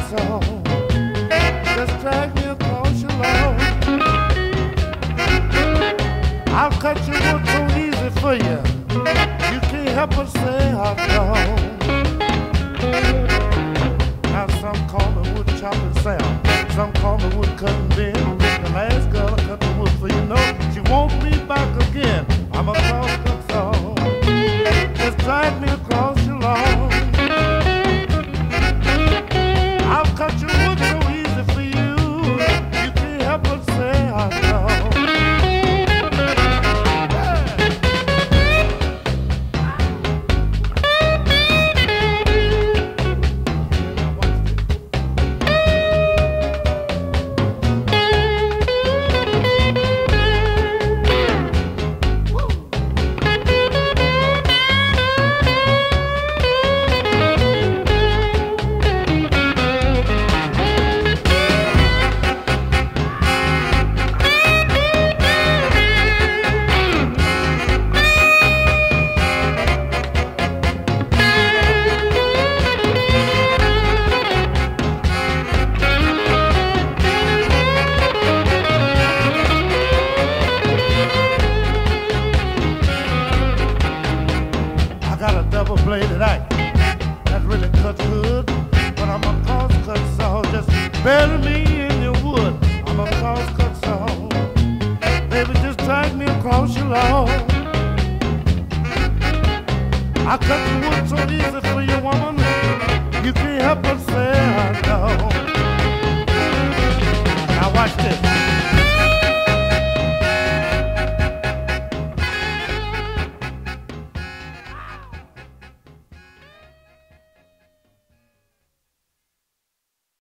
saw. Just drag me across your lawn. I'll cut your wood so easy for you. You can't help but say how come. Now some call me wood chopping Sam, some call me wood cutting Ben. The last girl I cut the wood for, you know, she wants me back again. I'm a crosscut saw. Just drag me across your lawn. I'll cut your wood so easy for you. You can't help but say how come. Double-bladed axe that really cuts good, but I'm a crosscut saw. Just bury me in your wood. I'm a crosscut saw. Baby, just drag me across your lawn. I cut the wood so easy for you, woman. You can't help but say